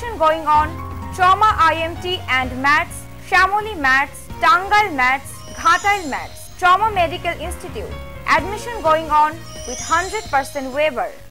Admission going on. Trauma IMT and MATS, Shamoli MATS, Tangal MATS, Ghatal MATS. Trauma Medical Institute. Admission going on with 100% waiver.